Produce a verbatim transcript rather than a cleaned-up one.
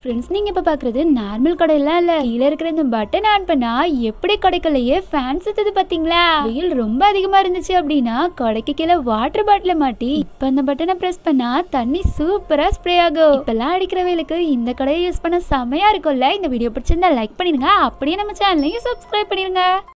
Friends, நீங்க இப்ப பாக்குறது நார்மல் கடையெல்லாம் இல்ல. கீழ இருக்கிற இந்த பட்டன் ஆன் பண்ணா எப்படி கடைக்குள்ளேயே ஃபேன் சுத்துது பாத்தீங்களா? வெயில் ரொம்ப அதிகமா இருந்துச்சு அப்படின்னா கடைக்கு கீழே வாட்டர் பாட்டில மாட்டி இப்ப இந்த பட்டனை பிரஸ் பண்ணா தண்ணி சூப்பரா ஸ்ப்ரே ஆகும். இப்பெல்லாம் அடிக்கிற வெயிலுக்கு இந்த கடையை யூஸ் பண்ண செமையா இருக்கும்ல. இந்த வீடியோ பிடிச்சிருந்தா லைக் பண்ணிருங்க. அப்படியே நம்ம சேனலையும் சப்ஸ்கிரைப் பண்ணிருங்க.